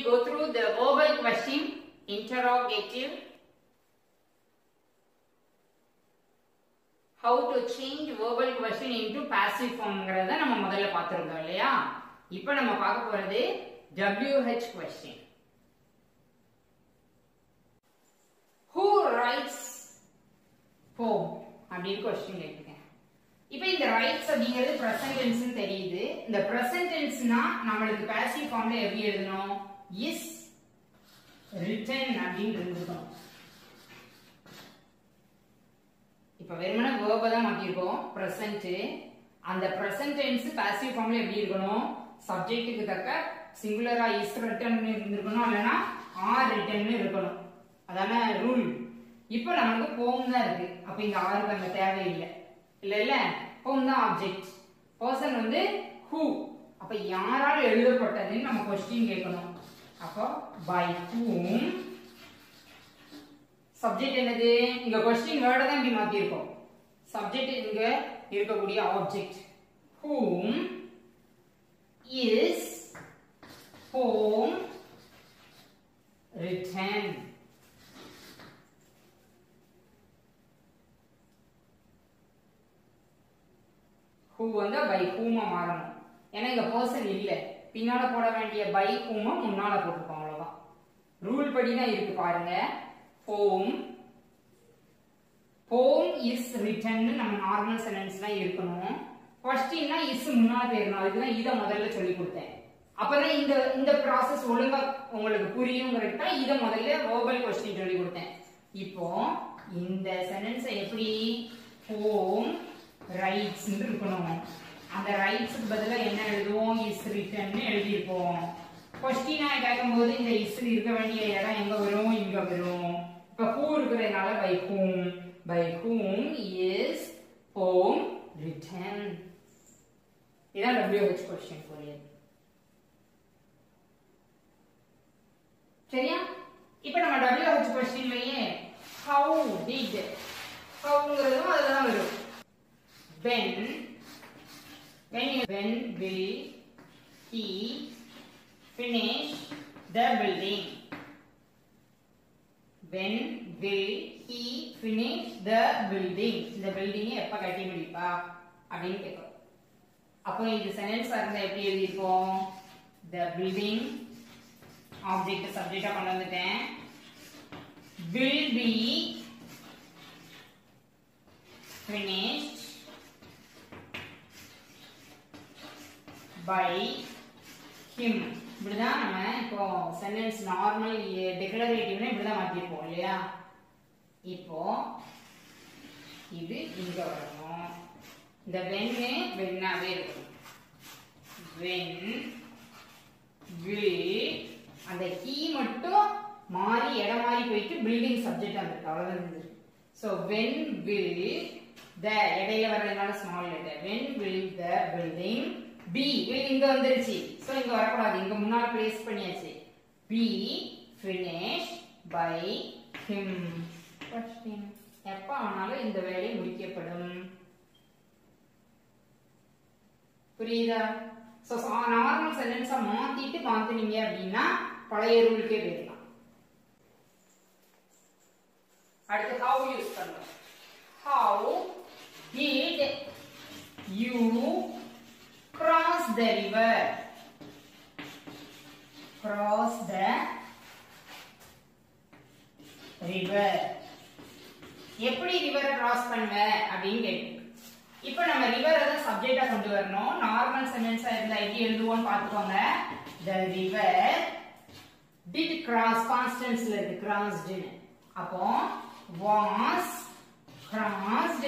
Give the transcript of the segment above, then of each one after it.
go through the verbal question, interrogative, how to change verbal question into passive form ங்கறத நம்ம முதல்ல பார்த்திருந்தோம் இல்லையா? இப்போ நம்ம பார்க்க போறது WH question. Who writes home? அப்படி क्वेश्चन கேட்டிருக்கேன். இப்போ இந்த writes அப்படிங்கிறது present tense னு தெரியுது. இந்த present tenseனா நமக்கு passive formல எப்படி எழுதணும்? is written அப்படினு எழுதணும். இப்போ வெறுமனே verb தான் மாத்திருக்கோம் present. அந்த present tense passive formல எப்படி இருக்கணும்? சப்ஜெக்ட்டுக்கு தக்க சிங்குலரா is written னு இருக்கணும் இல்லனா are written னு இருக்கணும். அதானே ரூல். இப்போ நமக்கு home தான் இருக்கு. அப்ப இந்த are அங்க தேவை இல்ல. இல்ல home தான் ஆப்ஜெக்ட். பர்சன் வந்து who. அப்ப யாரால் எழுதப்பட்டதுன்னு நம்ம क्वेश्चन கேட்கணும். அப்ப by whom சப்ஜெக்ட் என்னது? இங்க क्वेश्चन வேர்ட தான் இப்படி மாத்தி இருக்கோம். சப்ஜெக்ட் இங்க இருக்கக்கூடிய object whom is home written. who வந்து by whom மாறணும். ஏன்னா இங்க பர்சன் இல்ல. பின்னால போட வேண்டிய by whom முன்னால போட்டுப்போம் அவ்வளவுதான். ரூல் படி தான் இருக்கு பாருங்க. home is written நம்ம நார்மல் சென்டென்ஸ்ல இருக்கணும். क्वेश्चनனா is முன்னால போயிரணும். அதுக்கு தான் இத முதல்ல சொல்லி கொடுத்தேன். அப்பதான் இந்த process ஒழுங்கா உங்களுக்கு புரியும்ங்கறதுக்கு தான் இத முதல்ல verbal question சொல்லி கொடுத்தேன். இப்போ இந்த சென்டென்ஸ் எப்படி home writes ன்னு இருக்கணும். அந்த writes க்கு பதிலா என்ன எழுதுவோம்? is written ன்னு எழுதி இருப்போம். क्वेश्चन கேக்கும்போது இந்த is இருக்க வேண்டிய இடம் எங்க வரும்? இங்க வரும். இப்ப who இருக்குறதுனால by whom is home written. இதான் WH question புரியுது. சரியா? இப்போ நம்ம WH questionலயே how did howங்கிறதும் அதுல தான் வரும். when will he finish the building? when will he finish the building? இந்த building எப்ப கட்டி முடிப்பா அப்படினு கேக்குறோம். அப்போ இந்த சென்டென்ஸ் இருந்தா எப்படி எழுதி இருக்கோம்? the building object subject கொண்டு வந்துட்டேன். will be finished by him. இப்படிதான் நம்ம இப்போ சென்டென்ஸ் நார்மல் டிக்ளரேட்டிவ்னா இப்படிதான் மாத்திருப்போம் இல்லையா? இப்போ இது இங்க வரணும். இந்த வென்னாவே இருக்கும். when will அந்த கீ மட்டும் மாறி இடம் மாறி போயிட்டு பில்டிங் சப்ஜெக்ட் வந்துருக்கு. அவ்வளவுதான் இருந்தது. so when will the இடையில வரதுனால small letter. when will the building be will இங்க வந்துருச்சு. சோ இங்க வர கூடாது. இங்க முன்னால பிளேஸ் பண்ணியாச்சு. be finished by him. question எப்ப ஆனாலும் இந்த வேலை முடிக்கப்படும். புரியுதா? சோ நார்மல் சென்டென்ஸா மாத்தினீங்க அப்படினா பழைய ரூலுக்கே போயிடலாம். அடுத்து how யூஸ் பண்ணலாம். how did you cross the river? cross the river. எப்படி ரிவரை கிராஸ் பண்ணுவ அப்படின்னு கேட்டு. இப்போ நம்ம ரிவரை தான் சப்ஜெக்டா கொண்டு வரணும். நார்மல் சென்டென்ஸா இருந்தா எப்படி எழுதுவோம்னு பாத்துக்கோங்க. the river did cross past tenseல இருக்கு crossed. அப்போ was crossed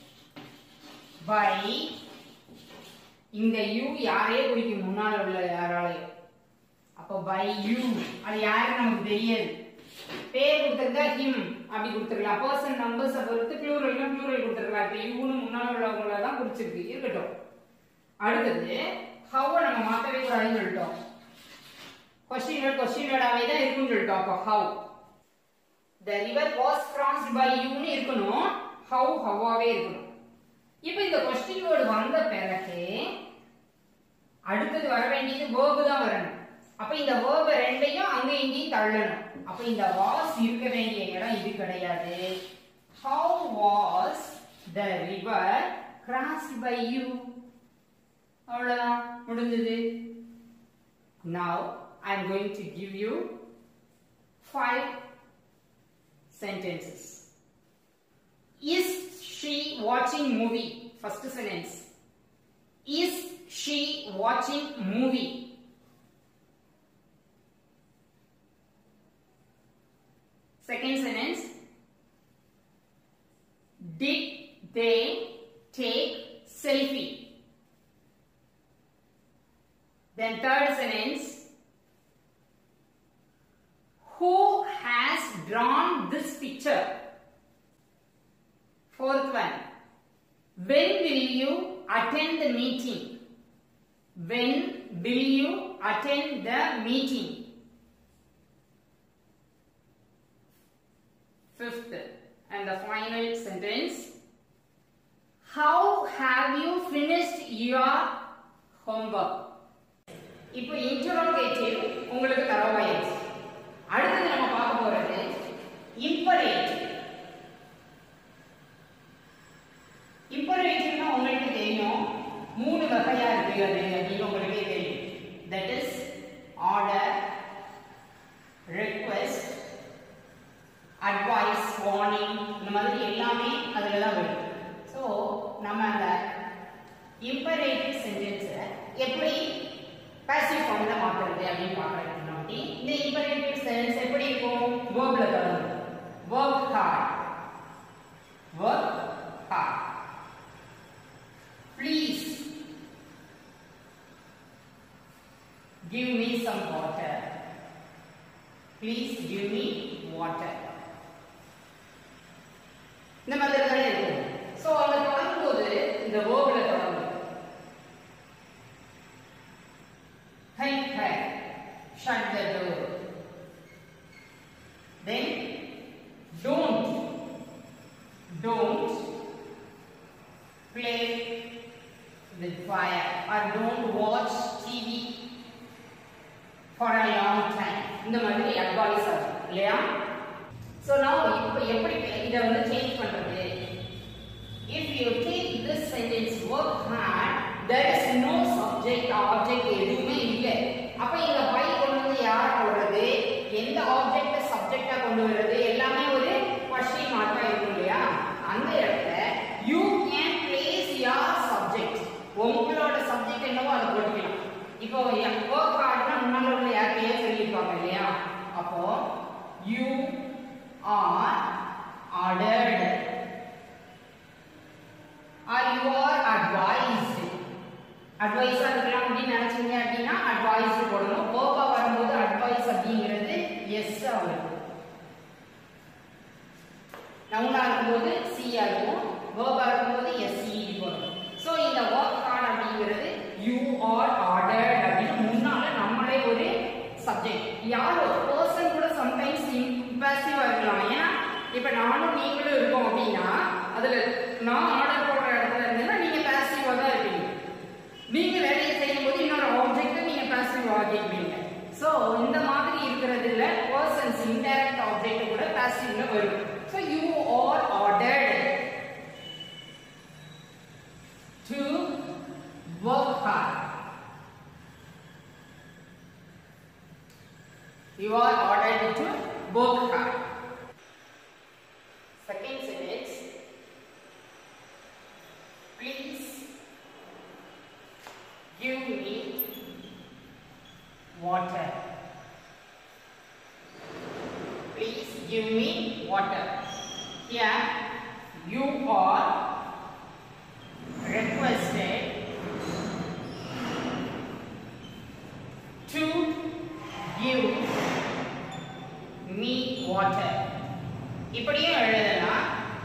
by இந்த u யாரையே குறிக்கும்? முன்னால உள்ள யாராலையும். அப்போ by you அது யாருக்கு நமக்கு தெரியாது. பேர் கொடுத்திருந்தா him அப்படி கொடுத்துடலாம். பர்சன் நம்பர்ஸ் பொறுத்து பிளூரல்னா பிளூரல் கொடுத்துடலாம். இப்போ யூன்னு முன்னால உள்ளவங்கள தான் குறிச்சிருக்கு. இருக்கட்டும். அடுத்தது how நம்ம மாத்தவே கூடாதுன்னு சொல்லிட்டோம். கொஸ்டின் வேர்டாவே தான் இருக்குன்னு சொல்லிட்டோம். அப்போ how the river was crossed by you ன்னு இருக்கணும். howவாவே இருக்கணும். இப்போ இந்த கொஸ்டின் வேர்டு வந்த பிறகு அடுத்தது வர வேண்டியது verb தான் வரணும். அப்ப அப்ப இந்த verb ரெண்டையும் அங்க இங்கேயும் தள்ளணும். அப்ப இந்த was இருக்க வேண்டிய இடம் இது கிடையாது. How was the river crossed by you? அவ்வளவுதான், முடிஞ்சது. Now I am going to give you 5 sentences. Is she watching movie? First sentence. Is she watching movie? Second sentence. Did they take selfie? Then third sentence. Who has drawn this picture? Fourth one. When will you attend the meeting? When will you attend the meeting? Fifth and the final sentence. How have you finished your homework? இப்போ interrogative உங்களுக்கு தரவாயிருச்சு. அடுத்து நம்ம பார்க்க போறது imperative. imperative உங்களுக்கு தெரியும், 3 வகையா இருக்கு அப்படின்னு உங்களுக்கு தெரியும். That is order, request, advice, warning, இந்த மாதிரி எல்லாமே அதுல தான் வரும். சோ நம்ம அந்த imperative sentence எப்படி passive formல மாத்துறது அப்படினு பார்க்கறோம். இந்த imperative sentence எப்படி இருக்கும்? verbல தொடங்கும். work hard, work hard. Please give me some water. Please give me water. இந்த மாதிரி தான் இருக்கும். சோ அங்க தொடங்கும்போது இந்த verbல தொடங்கும். Help her. Shut the door. Then don't play with fire or don't watch TV for a long time. இந்த மாதிரி advice ஆகும் இல்லையா? So now இப்போ எப்படி இத வந்து சேஞ்ச் பண்றது? If you take this sentence work hard, there is no subject or object எதுவுமே இல்லை. அப்ப இங்க by கொண்டு வந்து யார் போடுறது, எந்த ஆப்ஜெக்ட் சப்ஜெக்ட்டா கொண்டு வரது, எல்லாமே ஒரு question mark-ஆ இருக்கும் இல்லையா? அந்த இடத்துல you can place your subject. உங்களோட சப்ஜெக்ட் என்னவோ அதை போட்டுக்கலாம். இப்போ work hardனா முன்னால உள்ள யாரையே சொல்லிருப்பாங்க இல்லையா? அப்போ you are ordered or you are advised. அட்வைஸா இருக்கலாம் அப்படின்னு நினைச்சீங்க அப்படின்னா அட்வைஸ் போடணும். verb வரும்போது அட்வைஸ் அப்படிங்கிறது எஸ் ஆகும். நவுனா இருக்கும்போது சி ஆகும், verb இருக்கும்போது எஸ் இ போடணும். சோ இந்த work hard அப்படிங்கிறது you are ordered அப்படின்னு முன்னால நம்மளே ஒரு சப்ஜெக்ட் யாரோ பர்சன் கூட சம்டைம்ஸ் இம்பாசிவா இருக்கலாம். ஏன்னா இப்ப நானும் நீங்களும் இருக்கோம் அப்படின்னா அதுல நான் ஆர்டர் போடுற இடத்துல இருந்தேன்னா நீங்க பாசிவா தான் இருப்பீங்க. நீங்க வேலையை செய்யும் போது இன்னொரு ஆப்ஜெக்ட் நீங்க பாசிவ் ஆகிடுவீங்க. சோ இந்த மாதிரி இருக்கிறதுல பர்சன்ஸ் இன்டைரக்ட் ஆப்ஜெக்ட் கூட பாசிவ்ல வரும். So you are ordered to work hard. You are ordered to work hard. Second sentence. Please give me water. Please give me water. Here you are requested to give me water. இப்படியும் எழுதலாம்.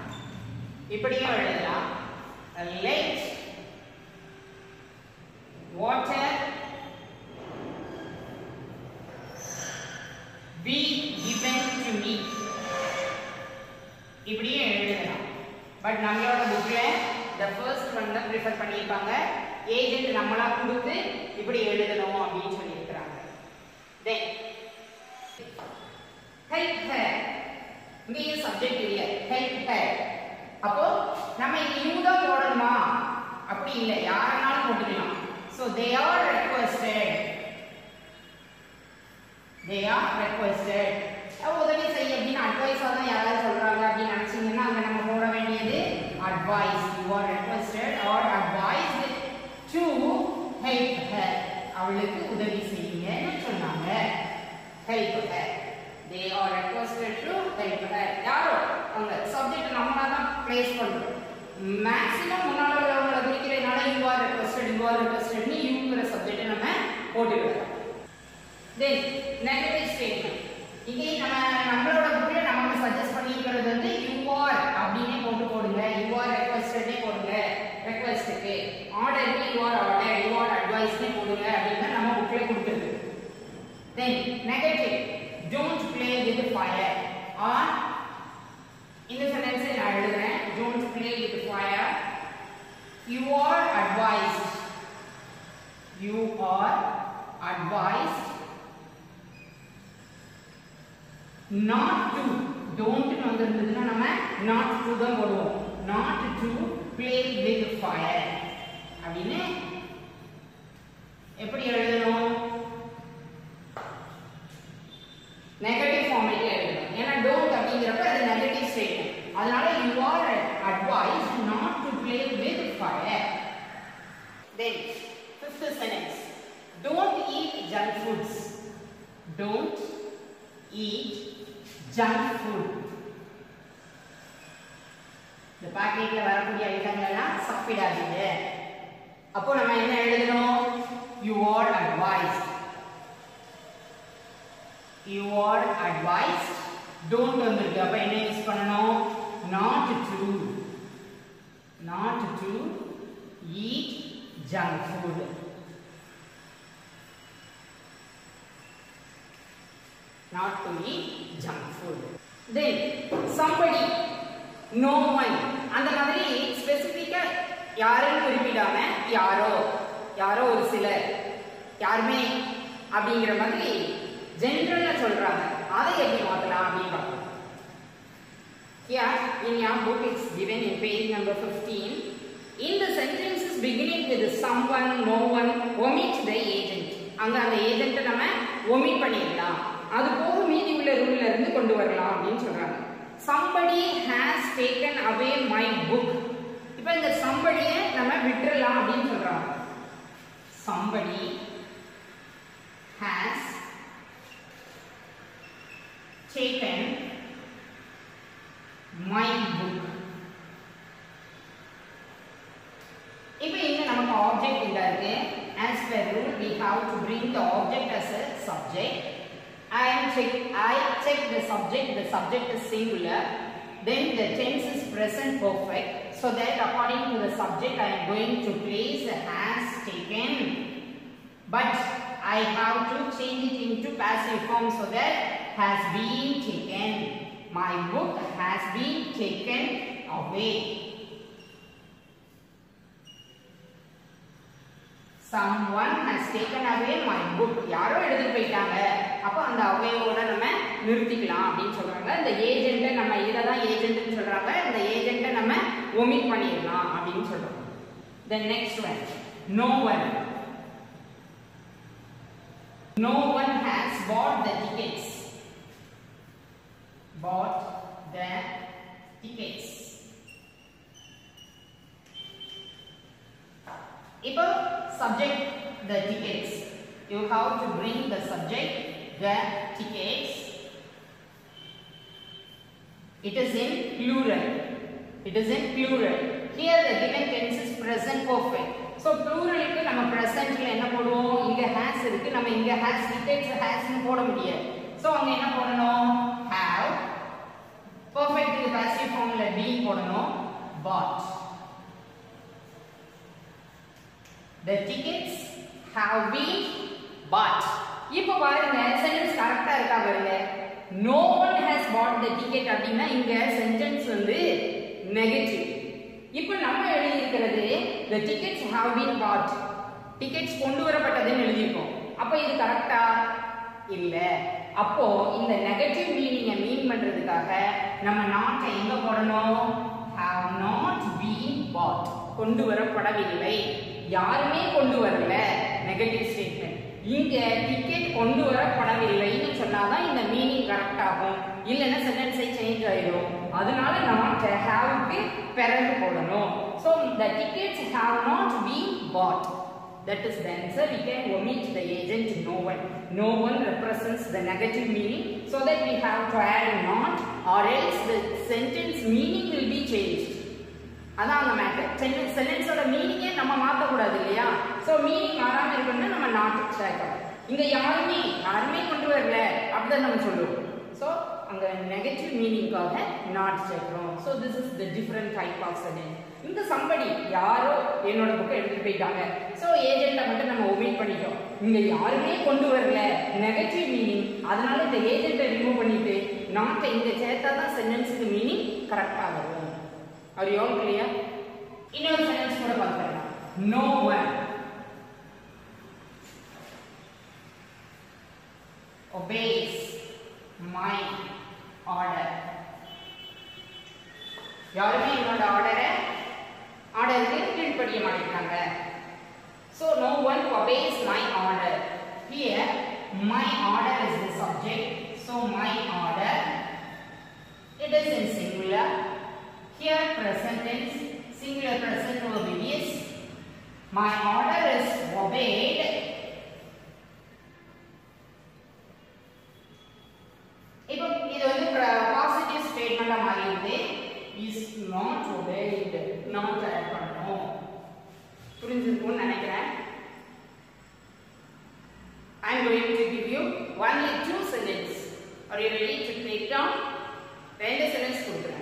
Let water be given to me. இப்படியும் எழுதலாம். But நம்மளோட புக்ல the first one தான் prefer பண்ணிருப்பாங்க. Agent நம்மளா கொடுத்து இப்படி எழுதணும் அப்படின்னு சொல்லியிருக்காங்க. they are requested. உதவி செய்ய அப்படின்னு அட்வைஸா தான் யாராவது சொல்றாங்க அப்படின்னு நினைச்சீங்கன்னா அங்க நம்ம போட வேண்டியது advice. You are requested or advised to help her. அவளுக்கு உதவி செய்யுங்கன்னு சொன்னாங்க. Help her. They are requested to help her. யாரோ அங்க சப்ஜெக்ட் நம்மளா தான் பிளேஸ் பண்றோம். மேக்ஸிமம் முன்னால உள்ளவங்கள குறிக்கிறதுனால you are requested நீ யூங்கிற சப்ஜெக்ட் நம்ம போட்டுக்கலாம். Then negative statement. இங்கே நம்மளோட புக்ல நமக்கு சஜஸ்ட் பண்ணியிருக்கிறது வந்து you are அப்படினே போடுங்க. you are requested னே போடுங்க. requestக்கு orderly you are ordered, you are advised னே போடுங்க அப்படினா நம்ம புக்ல கொடுத்திருக்கு. Then negative, don't play with fire. or இந்த சென்டென்ஸ் நான் எழுதுறேன். don't play with fire. You are advised. You are advised not to. don't னு வந்திருந்ததுன்னா நம்ம not to தான் போடுவோம். not to play with fire அப்படினே எப்படி எழுதணும்? நெகட்டிவ் ஃபார்மேட்ல எழுதணும். ஏன்னா don't அப்படிங்கறப்ப அது நெகட்டிவ் ஸ்டேட்மென்ட். அதனால you are advised not to play with fire. Then fifth sentence, don't eat junk foods. don't eat junk food. இந்த பாக்கெட்ல வரக்கூடிய ஐட்டங்கள் எல்லாம் சாப்பிடாதீங்க. அப்போ நம்ம என்ன எழுதணும்? you are advised. you are advised. don't வந்திருக்கு. அப்ப என்ன யூஸ் பண்ணணும்? not to eat junk food. not to eat junk food. Then somebody, no one. அந்த மாதிரி ஸ்பெசிபிக்கா யாரையும் குறிப்பிடாம யாரோ ஒரு சிலர், யாருமே அப்படிங்கிற மாதிரி ஜெனரலா சொல்றாங்க. அதை எப்படி மாத்தலாம் அப்படின்னு பார்க்கலாம். Here in your book it's given in page number 15. In the sentences beginning with someone, no one, omit the agent. அங்க அந்த ஏஜென்ட் நம்ம omit பண்ணிடலாம். அது போக மீதி உள்ள ரூல்ல இருந்து கொண்டு வரலாம் அப்படின்னு சொல்றாங்க. somebody has taken away my book. இப்போ இந்த somebody நம்ம விட்டுறலாம் அப்படின்னு சொல்றாங்க. somebody has taken my book. இப்போ இங்க நமக்கு ஆப்ஜெக்ட் இங்க இருக்கு. as per rule we have to bring the object as a subject. I check the subject is singular, then the tense is present perfect, so that according to the subject I am going to place has taken, but I have to change it into passive form so that has been taken. My book has been taken away. Someone has taken away my book. யாரோ எடுத்துட்டு போயிட்டாங்க. அப்ப அந்த அவேயோட நம்ம நிறுத்திக்கலாம் அப்படின்னு சொல்றாங்க. இந்த agent நம்ம இததான் ஏஜென்ட்னு சொல்றாங்க. இந்த ஏஜென்ட் நம்ம omit பண்ணிடலாம் அப்படின்னு சொல்றோம். The next one, no one. No one has bought the tickets. Bought the tickets. இப்போ subject the tickets. You have to bring the subject the tickets. It is in plural. Here the given tense is present perfect. So plural க்கு நம்ம presentல என்ன போடுவோம்? இங்க has இருக்கு. நம்ம இங்க has tickets has னு போட முடியாது. So அங்க என்ன போடணும்? have. Perfect க்கு passive formல been போடணும். bought. The tickets have been bought. இப்போ பாருங்க சென்டென்ஸ் கரெக்ட்டா இருக்கா பாருங்க. No one has bought the ticket அப்படினா இங்க சென்டென்ஸ் வந்து நெகட்டிவ். இப்போ நம்ம எழுதி இருக்கிறது the tickets have been bought. Tickets கொண்டு வரப்பட்டதுன்னு எழுதி இருக்கோம். அப்போ இது கரெக்ட்டா? இல்ல. அப்போ இந்த நெகட்டிவ் மீனிங்கை மீன் பண்றதுக்காக நம்ம not எங்க போடணும்? have not been bought. கொண்டு வரப்படவில்லை. யாருமே கொண்டு வரல. Negative statement. இங்க டிக்கெட் கொண்டு வரப்படவில்லைன்னு சொன்னாதான் இந்த மீனிங் கரெக்ட் ஆகும். இல்லைன்னா சென்டென்ஸை சேஞ்ச் ஆயிடும். அதனால நாட் ஹேவ்க்கு பிறகு போடணும். So the tickets have not been bought. That is the answer. We can omit the agent no one. No one represents the negative meaning, so that we have to add not, or else the sentence meaning will be changed. அதான் அந்த matter. சென்டென்ஸோட மீனிங்கே நம்ம மாற்றக்கூடாது இல்லையா? So meaning மாறாமல் இருக்கணும்னா நம்ம not சேர்க்கணும். இங்கே யாருமே கொண்டு வரல அப்படிதான் நம்ம சொல்லுவோம். ஸோ அங்கே நெகட்டிவ் மீனிங்காக நாட் சேர்க்கிறோம். So this is the different type of sentence. இந்த சம்படி யாரோ என்னோட புக்கை எடுத்துட்டு போயிட்டாங்க. ஸோ ஏஜென்ட்டை மட்டும் நம்ம ஒமிட் பண்ணிட்டோம். இங்கே யாருமே கொண்டு வரல நெகட்டிவ் மீனிங். அதனால இந்த ஏஜென்ட்டை ரிமூவ் பண்ணிட்டு நாட்டை இங்கே சேர்த்தா தான் சென்டென்ஸுக்கு மீனிங் கரெக்டாக வரும். Are you all clear? இன்னொரு சென்டென்ஸ் கூட பார்க்கலாம். No one obeys my order. யாருமே என்னோட ஆர்டருக்கு கீழ்ப்படிய மாட்டேங்கிறாங்க. So no one obeys my order. Here my order is the subject. So my order, it is in singular. Here present tense, singular present verb is. My order is obeyed. இப்போ இது வந்து positive ஸ்டேட்மெண்டா மாறிடுது. is not obeyed. not add பண்ணனும். புரிஞ்சிருக்கும்னு நினைக்கிறேன். I am going to give you only 2 sentences. Are you ready to take down? ரெண்டு sentence கொடுக்கிறேன்.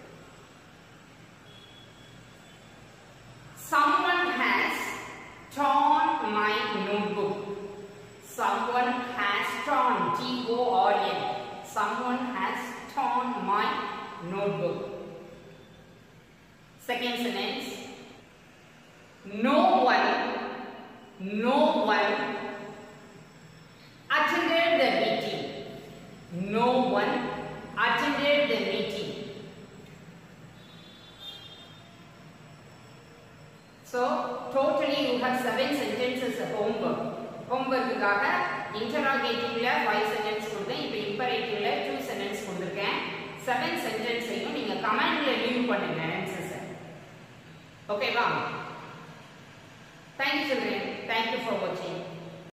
Someone has torn my notebook. Someone has torn. T-O-R-N. Someone has torn my notebook. Second sentence. No one attended the meeting. No one attended the meeting. So totally you have 7 sentences homework. Homework-க்காக interrogative-ல 5 sentences கொடுத்தேன். இப்போ imperative-ல 2 sentences கொடுத்திருக்கேன். 7 sentences-ஐயும் நீங்க கமெண்ட்ல leave பண்ணுங்க answers. ஓகேவா? Thank you children. Thank you for watching.